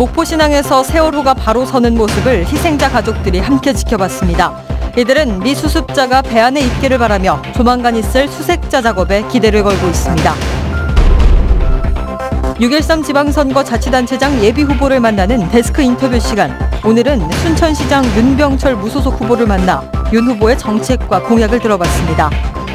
목포신항에서 세월호가 바로 서는 모습을 희생자 가족들이 함께 지켜봤습니다. 이들은 미수습자가 배 안에 있기를 바라며 조만간 있을 수색자 작업에 기대를 걸고 있습니다. 6.13 지방선거 자치단체장 예비후보를 만나는 데스크 인터뷰 시간. 오늘은 순천시장 윤병철 무소속 후보를 만나 윤 후보의 정책과 공약을 들어봤습니다.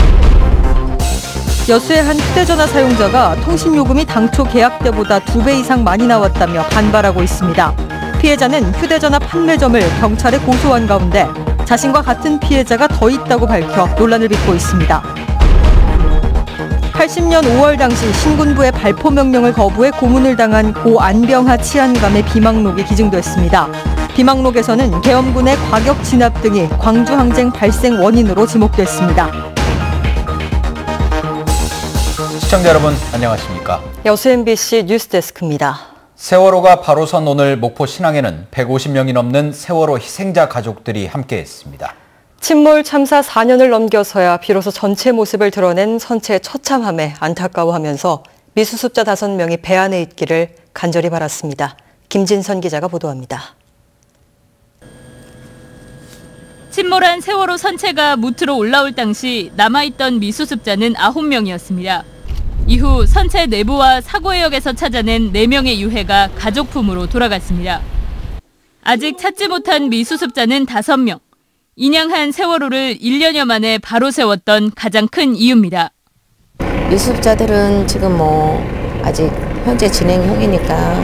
여수의 한 휴대전화 사용자가 통신요금이 당초 계약 때보다 2배 이상 많이 나왔다며 반발하고 있습니다. 피해자는 휴대전화 판매점을 경찰에 고소한 가운데 자신과 같은 피해자가 더 있다고 밝혀 논란을 빚고 있습니다. 80년 5월 당시 신군부의 발포 명령을 거부해 고문을 당한 고 안병하 치안감의 비망록이 기증됐습니다. 비망록에서는 계엄군의 과격 진압 등이 광주항쟁 발생 원인으로 지목됐습니다. 시청자 여러분 안녕하십니까? 여수 MBC 뉴스데스크입니다. 세월호가 바로 선 오늘 목포 신항에는 150명이 넘는 세월호 희생자 가족들이 함께했습니다. 침몰 참사 4년을 넘겨서야 비로소 전체 모습을 드러낸 선체의 처참함에 안타까워하면서 미수습자 5명이 배 안에 있기를 간절히 바랐습니다. 김진선 기자가 보도합니다. 침몰한 세월호 선체가 무트로 올라올 당시 남아있던 미수습자는 9명이었습니다. 이후 선체 내부와 사고해역에서 찾아낸 4명의 유해가 가족품으로 돌아갔습니다. 아직 찾지 못한 미수습자는 5명. 인양한 세월호를 1년여 만에 바로 세웠던 가장 큰 이유입니다. 미수습자들은 지금 아직 현재 진행형이니까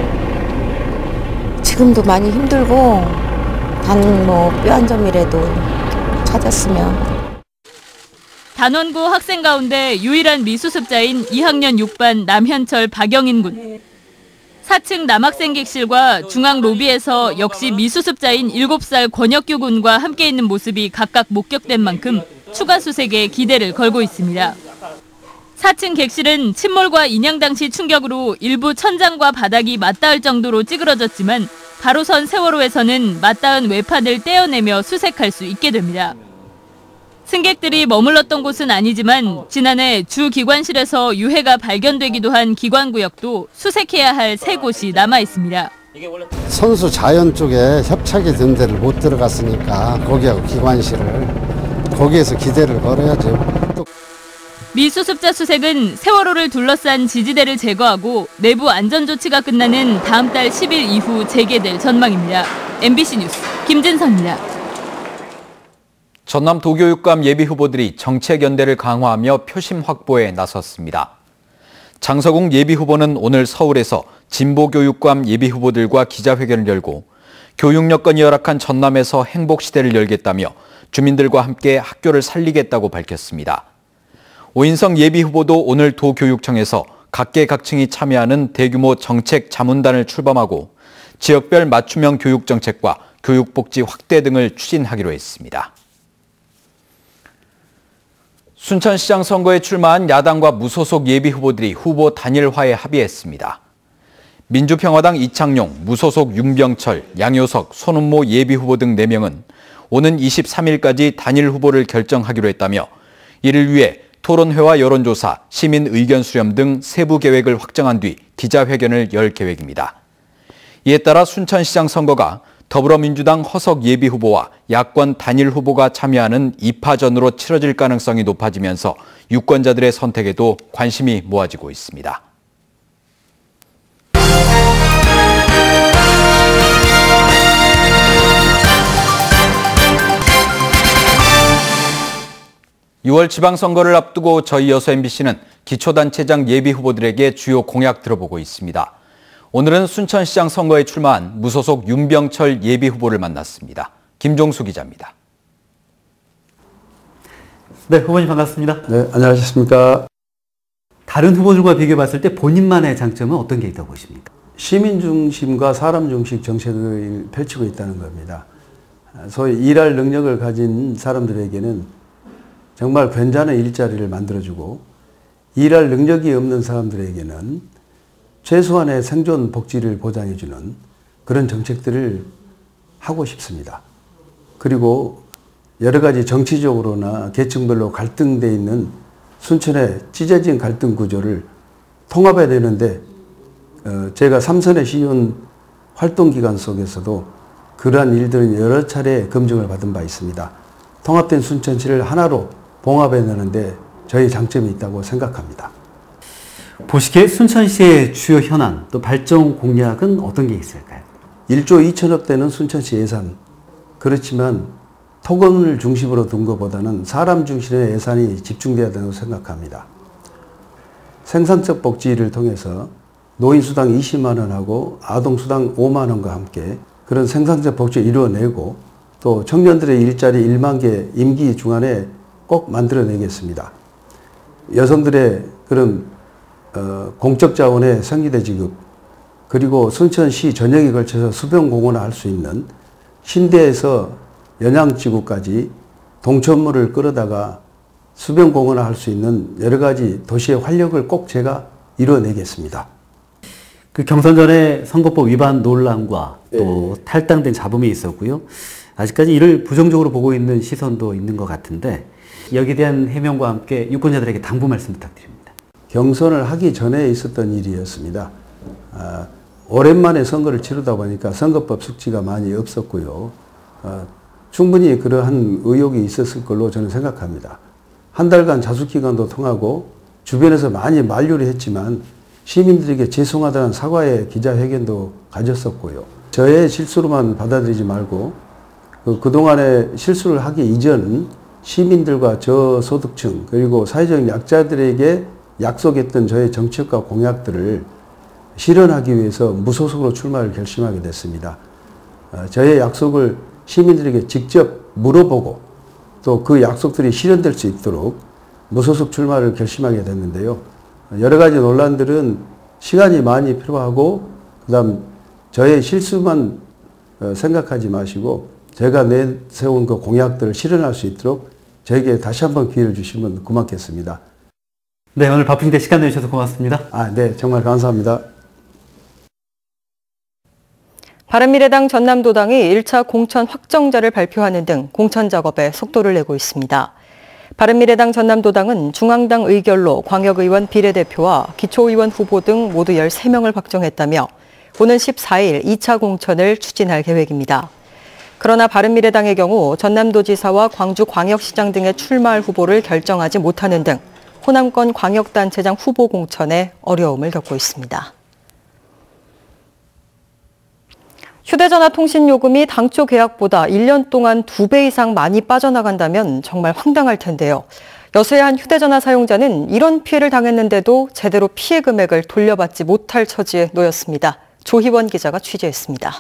지금도 많이 힘들고 단 뼈 한 점이라도 찾았으면. 단원고 학생 가운데 유일한 미수습자인 2학년 6반 남현철 박영인 군. 4층 남학생 객실과 중앙 로비에서 역시 미수습자인 7살 권혁규 군과 함께 있는 모습이 각각 목격된 만큼 추가 수색에 기대를 걸고 있습니다. 4층 객실은 침몰과 인양 당시 충격으로 일부 천장과 바닥이 맞닿을 정도로 찌그러졌지만 바로 선 세월호에서는 맞닿은 외판을 떼어내며 수색할 수 있게 됩니다. 승객들이 머물렀던 곳은 아니지만 지난해 주 기관실에서 유해가 발견되기도 한 기관구역도 수색해야 할 3곳이 남아 있습니다. 선수 자연 쪽에 협착이 된 데를 못 들어갔으니까 거기하고 기관실을 거기에서 기대를 걸어야죠. 미수습자 수색은 세월호를 둘러싼 지지대를 제거하고 내부 안전조치가 끝나는 다음 달 10일 이후 재개될 전망입니다. MBC 뉴스 김진선입니다. 전남 도교육감 예비후보들이 정책 연대를 강화하며 표심 확보에 나섰습니다. 장서공 예비후보는 오늘 서울에서 진보교육감 예비후보들과 기자회견을 열고 교육 여건이 열악한 전남에서 행복시대를 열겠다며 주민들과 함께 학교를 살리겠다고 밝혔습니다. 오인성 예비후보도 오늘 도교육청에서 각계각층이 참여하는 대규모 정책 자문단을 출범하고 지역별 맞춤형 교육정책과 교육복지 확대 등을 추진하기로 했습니다. 순천시장 선거에 출마한 야당과 무소속 예비후보들이 후보 단일화에 합의했습니다. 민주평화당 이창용, 무소속 윤병철, 양효석, 손은모 예비후보 등 4명은 오는 23일까지 단일 후보를 결정하기로 했다며 이를 위해 토론회와 여론조사, 시민 의견 수렴 등 세부 계획을 확정한 뒤 기자회견을 열 계획입니다. 이에 따라 순천시장 선거가 더불어민주당 허석 예비후보와 야권 단일 후보가 참여하는 2파전으로 치러질 가능성이 높아지면서 유권자들의 선택에도 관심이 모아지고 있습니다. (6월) 지방선거를 앞두고 저희 여수 MBC는 기초단체장 예비후보들에게 주요 공약 들어보고 있습니다. 오늘은 순천시장 선거에 출마한 무소속 윤병철 예비후보를 만났습니다. 김종수 기자입니다. 네, 후보님 반갑습니다. 네, 안녕하셨습니까? 다른 후보들과 비교해봤을 때 본인만의 장점은 어떤 게 있다고 보십니까? 시민 중심과 사람 중심 정책을 펼치고 있다는 겁니다. 소위 일할 능력을 가진 사람들에게는 정말 괜찮은 일자리를 만들어주고 일할 능력이 없는 사람들에게는 최소한의 생존 복지를 보장해주는 그런 정책들을 하고 싶습니다. 그리고 여러 가지 정치적으로나 계층별로 갈등돼 있는 순천의 찢어진 갈등 구조를 통합해야 되는데 제가 삼선의 시의원 활동 기간 속에서도 그러한 일들은 여러 차례 검증을 받은 바 있습니다. 통합된 순천시를 하나로 봉합해내는데 저희 장점이 있다고 생각합니다. 보시기에 순천시의 주요 현안 또 발전 공약은 어떤 게 있을까요? 1조 2천억 되는 순천시 예산. 그렇지만 토건을 중심으로 둔 것보다는 사람 중심의 예산이 집중돼야 된다고 생각합니다. 생산적 복지를 통해서 노인수당 20만 원하고 아동수당 5만 원과 함께 그런 생산적 복지를 이루어내고 또 청년들의 일자리 1만 개 임기 중간에 꼭 만들어내겠습니다. 여성들의 그런 공적 자원의 생리대 지급 그리고 순천시 전역에 걸쳐서 수변공원을 할 수 있는 신대에서 연양지구까지 동천물을 끌어다가 수변공원을 할 수 있는 여러 가지 도시의 활력을 꼭 제가 이뤄내겠습니다. 그 경선 전에 선거법 위반 논란과 또 탈당된 잡음이 있었고요. 아직까지 이를 부정적으로 보고 있는 시선도 있는 것 같은데 여기에 대한 해명과 함께 유권자들에게 당부 말씀 부탁드립니다. 경선을 하기 전에 있었던 일이었습니다. 오랜만에 선거를 치르다 보니까 선거법 숙지가 많이 없었고요. 충분히 그러한 의혹이 있었을 걸로 저는 생각합니다. 한 달간 자숙기간도 통하고 주변에서 많이 만류를 했지만 시민들에게 죄송하다는 사과의 기자회견도 가졌었고요. 저의 실수로만 받아들이지 말고 그동안에 실수를 하기 이전 시민들과 저소득층 그리고 사회적 약자들에게 약속했던 저의 정책과 공약들을 실현하기 위해서 무소속으로 출마를 결심하게 됐습니다. 저의 약속을 시민들에게 직접 물어보고 또 그 약속들이 실현될 수 있도록 무소속 출마를 결심하게 됐는데요. 여러 가지 논란들은 시간이 많이 필요하고 그다음 저의 실수만 생각하지 마시고 제가 내세운 그 공약들을 실현할 수 있도록 저에게 다시 한번 기회를 주시면 고맙겠습니다. 네, 오늘 바쁘신데 시간 내주셔서 고맙습니다. 네, 정말 감사합니다. 바른미래당 전남도당이 1차 공천 확정자를 발표하는 등 공천 작업에 속도를 내고 있습니다. 바른미래당 전남도당은 중앙당 의결로 광역의원 비례대표와 기초의원 후보 등 모두 13명을 확정했다며 오는 14일 2차 공천을 추진할 계획입니다. 그러나 바른미래당의 경우 전남도지사와 광주광역시장 등의 출마할 후보를 결정하지 못하는 등 호남권 광역단체장 후보 공천에 어려움을 겪고 있습니다. 휴대전화 통신요금이 당초 계약보다 1년 동안 2배 이상 많이 빠져나간다면 정말 황당할 텐데요. 여수의 한 휴대전화 사용자는 이런 피해를 당했는데도 제대로 피해 금액을 돌려받지 못할 처지에 놓였습니다. 조희원 기자가 취재했습니다.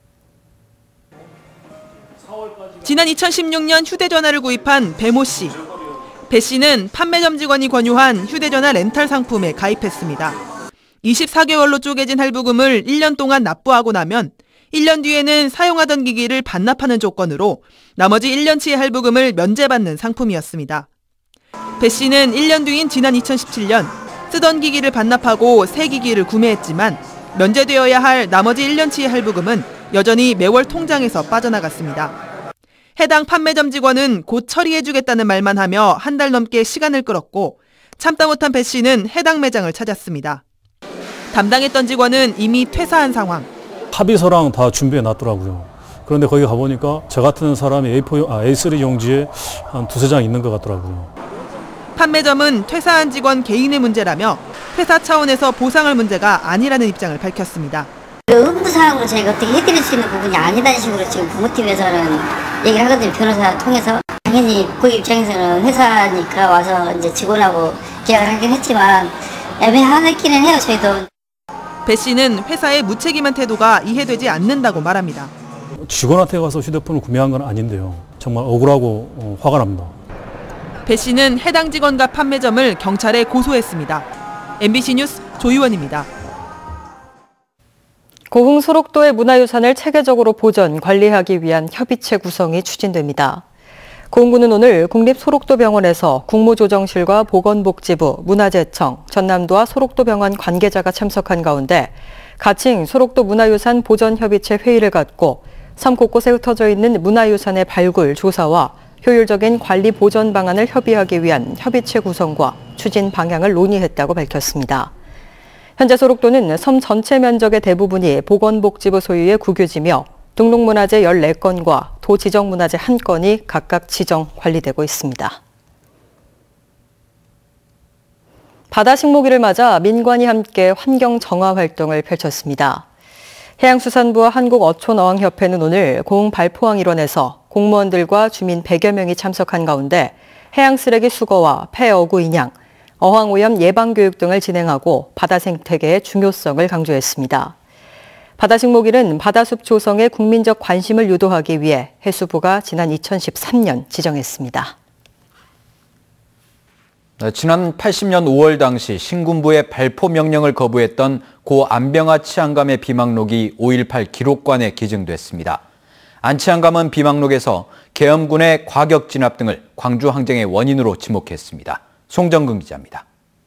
지난 2016년 휴대전화를 구입한 배모 씨. 배 씨는 판매점 직원이 권유한 휴대전화 렌탈 상품에 가입했습니다. 24개월로 쪼개진 할부금을 1년 동안 납부하고 나면 1년 뒤에는 사용하던 기기를 반납하는 조건으로 나머지 1년치의 할부금을 면제받는 상품이었습니다. 배 씨는 1년 뒤인 지난 2017년 쓰던 기기를 반납하고 새 기기를 구매했지만 면제되어야 할 나머지 1년치의 할부금은 여전히 매월 통장에서 빠져나갔습니다. 해당 판매점 직원은 곧 처리해주겠다는 말만 하며 한 달 넘게 시간을 끌었고 참다 못한 배 씨는 해당 매장을 찾았습니다. 담당했던 직원은 이미 퇴사한 상황. 합의서랑 다 준비해 놨더라고요. 그런데 거기 가보니까 저 같은 사람이 A3 용지에 한 2-3장 있는 것 같더라고요. 판매점은 퇴사한 직원 개인의 문제라며 회사 차원에서 보상할 문제가 아니라는 입장을 밝혔습니다. 의무사항으로 저희가 어떻게 해드릴 수 있는 부분이 아니라는 식으로 지금 부모팀에서는 얘기를 하거든요. 변호사 통해서. 당연히 그 입장에서는 회사니까 와서 이제 직원하고 계약을 하긴 했지만 애매하기는 해요, 저희도. 배 씨는 회사의 무책임한 태도가 이해되지 않는다고 말합니다. 직원한테 가서 휴대폰을 구매한 건 아닌데요. 정말 억울하고 화가 납니다. 배 씨는 해당 직원과 판매점을 경찰에 고소했습니다. MBC 뉴스 조희원입니다. 고흥 소록도의 문화유산을 체계적으로 보전, 관리하기 위한 협의체 구성이 추진됩니다. 고흥구는 오늘 국립소록도병원에서 국무조정실과 보건복지부, 문화재청, 전남도와 소록도병원 관계자가 참석한 가운데 가칭 소록도 문화유산 보전협의체 회의를 갖고 섬 곳곳에 흩어져 있는 문화유산의 발굴, 조사와 효율적인 관리 보전 방안을 협의하기 위한 협의체 구성과 추진 방향을 논의했다고 밝혔습니다. 현재 소록도는 섬 전체 면적의 대부분이 보건복지부 소유의 국유지며 등록문화재 14건과 도지정문화재 1건이 각각 지정 관리되고 있습니다. 바다식목일을 맞아 민관이 함께 환경 정화 활동을 펼쳤습니다. 해양수산부와 한국어촌어항협회는 오늘 고흥발포항 일원에서 공무원들과 주민 100여 명이 참석한 가운데 해양쓰레기 수거와 폐어구 인양, 어항오염 예방교육 등을 진행하고 바다 생태계의 중요성을 강조했습니다. 바다식목일은 바다숲 조성에 국민적 관심을 유도하기 위해 해수부가 지난 2013년 지정했습니다. 지난 80년 5월 당시 신군부의 발포 명령을 거부했던 고 안병하 치안감의 비망록이 5.18 기록관에 기증됐습니다. 안 치안감은 비망록에서 계엄군의 과격 진압 등을 광주 항쟁의 원인으로 지목했습니다. 송정근 기자입니다.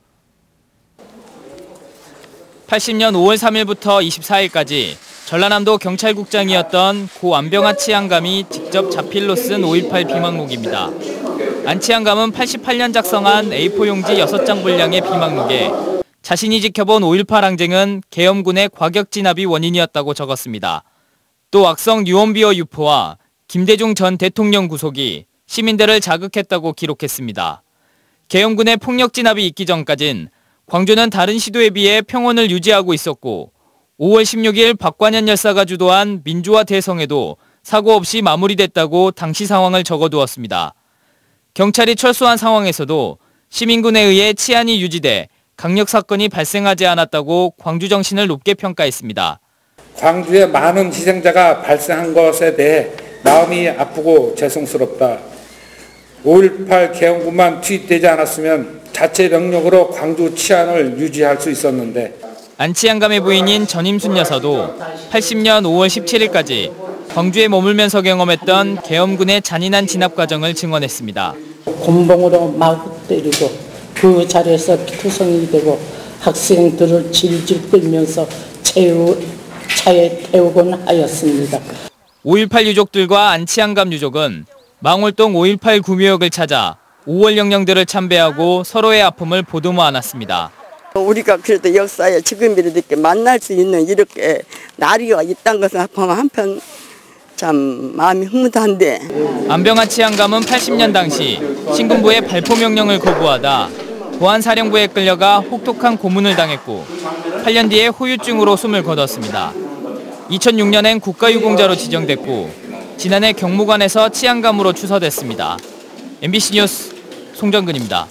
80년 5월 3일부터 24일까지 전라남도 경찰국장이었던 고 안병하 치안감이 직접 자필로 쓴 5.18 비망록입니다. 안 치안감은 88년 작성한 A4 용지 6장 분량의 비망록에 자신이 지켜본 5.18 항쟁은 계엄군의 과격 진압이 원인이었다고 적었습니다. 또 악성 유언비어 유포와 김대중 전 대통령 구속이 시민들을 자극했다고 기록했습니다. 계엄군의 폭력 진압이 있기 전까진 광주는 다른 시도에 비해 평온을 유지하고 있었고 5월 16일 박관현 열사가 주도한 민주화 대성에도 사고 없이 마무리됐다고 당시 상황을 적어두었습니다. 경찰이 철수한 상황에서도 시민군에 의해 치안이 유지돼 강력 사건이 발생하지 않았다고 광주 정신을 높게 평가했습니다. 광주에 많은 희생자가 발생한 것에 대해 마음이 아프고 죄송스럽다. 5.18 계엄군만 투입되지 않았으면 자체 병력으로 광주 치안을 유지할 수 있었는데. 안 치안감의 부인인 전임순 여사도 80년 5월 17일까지 광주에 머물면서 경험했던 계엄군의 잔인한 진압 과정을 증언했습니다. 곤봉으로 마구 때리고 그 자리에서 피투성이 되고 학생들을 질질 끌면서 차에 태우곤 하였습니다. 5.18 유족들과 안 치안감 유족은 망월동 5.18 구묘역을 찾아 5월 영령들을 참배하고 서로의 아픔을 보듬어 안았습니다. 우리가 그래도 역사에 지금 이렇게 만날 수 있는 이렇게 날이가 있다는 것을 보면 한편 참 마음이 흐뭇한데. 안병하 치안감은 80년 당시 신군부의 발포 명령을 거부하다 보안사령부에 끌려가 혹독한 고문을 당했고 8년 뒤에 후유증으로 숨을 거뒀습니다. 2006년엔 국가유공자로 지정됐고 지난해 경무관에서 치안감으로 추서됐습니다. MBC 뉴스 송정근입니다.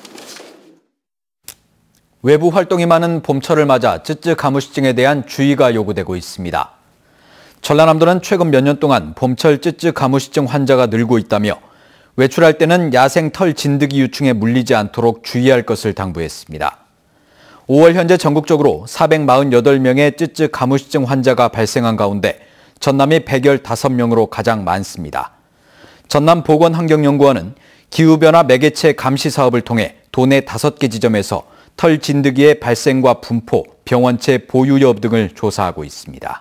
외부 활동이 많은 봄철을 맞아 쯔쯔 가무시증에 대한 주의가 요구되고 있습니다. 전라남도는 최근 몇 년 동안 봄철 쯔쯔 가무시증 환자가 늘고 있다며 외출할 때는 야생 털 진드기 유충에 물리지 않도록 주의할 것을 당부했습니다. 5월 현재 전국적으로 448명의 쯔쯔 가무시증 환자가 발생한 가운데 전남이 115명으로 가장 많습니다. 전남보건환경연구원은 기후변화 매개체 감시 사업을 통해 도내 5개 지점에서 털 진드기의 발생과 분포, 병원체 보유 여부 등을 조사하고 있습니다.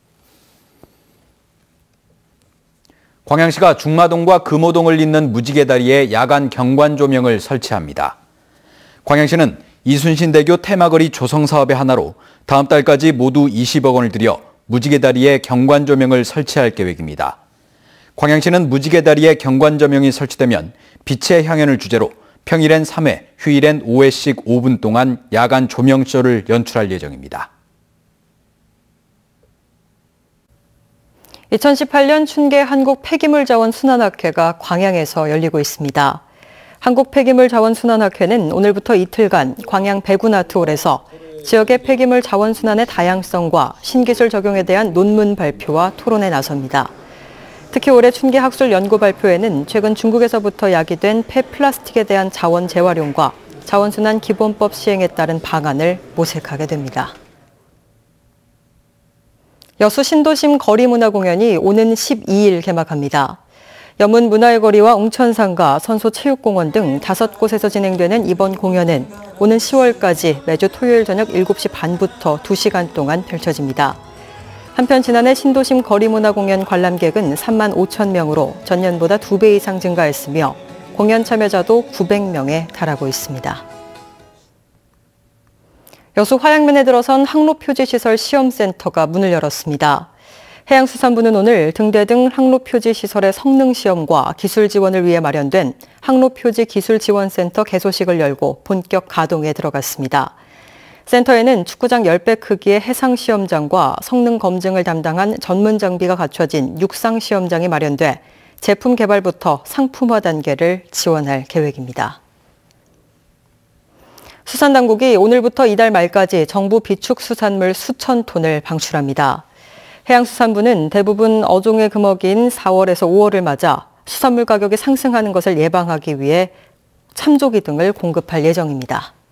광양시가 중마동과 금호동을 잇는 무지개 다리에 야간 경관 조명을 설치합니다. 광양시는 이순신대교 테마거리 조성 사업의 하나로 다음 달까지 모두 20억 원을 들여 무지개 다리에 경관 조명을 설치할 계획입니다. 광양시는 무지개 다리에 경관 조명이 설치되면 빛의 향연을 주제로 평일엔 3회, 휴일엔 5회씩 5분 동안 야간 조명쇼를 연출할 예정입니다. 2018년 춘계 한국폐기물자원순환학회가 광양에서 열리고 있습니다. 한국폐기물자원순환학회는 오늘부터 이틀간 광양 배구나트홀에서 지역의 폐기물 자원순환의 다양성과 신기술 적용에 대한 논문 발표와 토론에 나섭니다. 특히 올해 춘계 학술 연구 발표에는 최근 중국에서부터 야기된 폐플라스틱에 대한 자원 재활용과 자원순환 기본법 시행에 따른 방안을 모색하게 됩니다. 여수 신도심 거리문화공연이 오는 12일 개막합니다. 염문 문화의 거리와 웅천상가, 선소체육공원 등 5곳에서 진행되는 이번 공연은 오는 10월까지 매주 토요일 저녁 7시 반부터 2시간 동안 펼쳐집니다. 한편 지난해 신도심 거리문화공연 관람객은 3만 5천 명으로 전년보다 2배 이상 증가했으며 공연 참여자도 900명에 달하고 있습니다. 여수 화양면에 들어선 항로표지시설 시험센터가 문을 열었습니다. 해양수산부는 오늘 등대 등 항로표지시설의 성능시험과 기술 지원을 위해 마련된 항로표지 기술지원센터 개소식을 열고 본격 가동에 들어갔습니다. 센터에는 축구장 10배 크기의 해상시험장과 성능 검증을 담당한 전문 장비가 갖춰진 육상시험장이 마련돼 제품 개발부터 상품화 단계를 지원할 계획입니다. 수산당국이 오늘부터 이달 말까지 정부 비축수산물 수천 톤을 방출합니다. 해양수산부는 대부분 어종의 금어기인 4월에서 5월을 맞아 수산물 가격이 상승하는 것을 예방하기 위해 참조기 등을 공급할 예정입니다.